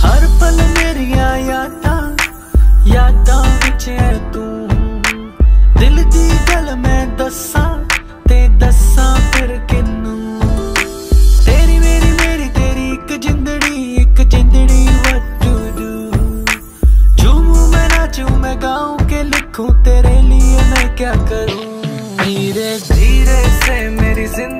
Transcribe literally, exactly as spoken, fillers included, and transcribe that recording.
हर पल मेरिया यादा यादा विच है तू, दिल दी गल मैं दसा ते दसा फिर किनू, तेरी मेरी मेरी तेरी एक जिंदड़ी एक जिंदड़ी what to do, झूमूं मैं नाचूं मैं गाऊं के लिखूं तेरे लिए मैं क्या करूं, धीरे धीरे से मेरी जिंदगी